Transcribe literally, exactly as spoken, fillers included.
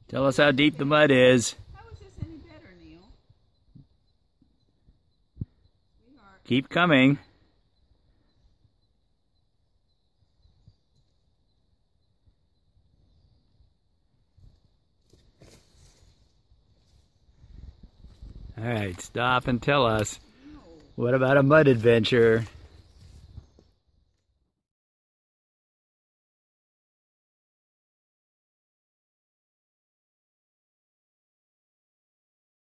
Tell us how deep the mud is. How is this any better, Neil? Sweetheart. Keep coming. All right, stop and tell us. What about a mud adventure?